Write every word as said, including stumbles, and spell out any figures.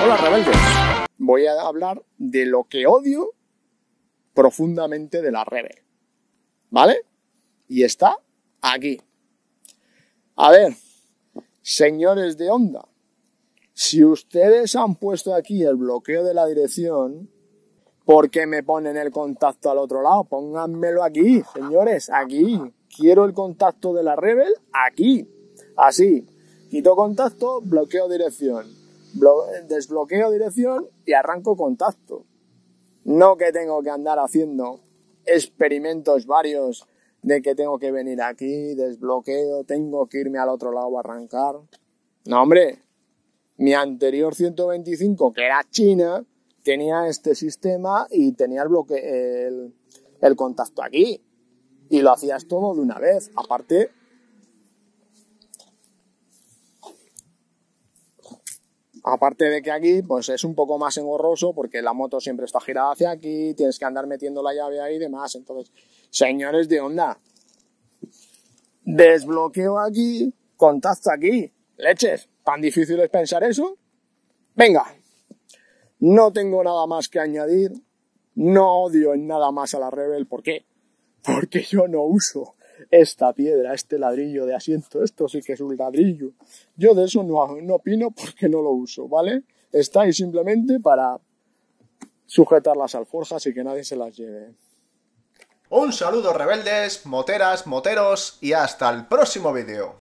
Hola rebeldes, voy a hablar de lo que odio profundamente de la Rebel, ¿vale? Y está aquí. A ver, señores de Honda, si ustedes han puesto aquí el bloqueo de la dirección, ¿por qué me ponen el contacto al otro lado? Pónganmelo aquí, señores, aquí. Quiero el contacto de la Rebel aquí, así. Quito contacto, bloqueo dirección. Blo- desbloqueo dirección y arranco contacto. No que tengo que andar haciendo experimentos varios de que tengo que venir aquí, desbloqueo, tengo que irme al otro lado a arrancar. No, hombre, mi anterior ciento veinticinco, que era China, tenía este sistema y tenía el bloqueo, el, el contacto aquí. Y lo hacías todo de una vez. Aparte, Aparte de que aquí pues es un poco más engorroso porque la moto siempre está girada hacia aquí, tienes que andar metiendo la llave ahí y demás. Entonces, señores de Honda, desbloqueo aquí, contacto aquí. Leches, ¿tan difícil es pensar eso? Venga, no tengo nada más que añadir, no odio en nada más a la Rebel. ¿Por qué? Porque yo no uso esta piedra, este ladrillo de asiento, esto sí que es un ladrillo. Yo de eso no, no opino porque no lo uso, ¿vale? Está ahí simplemente para sujetar las alforjas y que nadie se las lleve. Un saludo rebeldes, moteras, moteros y hasta el próximo vídeo.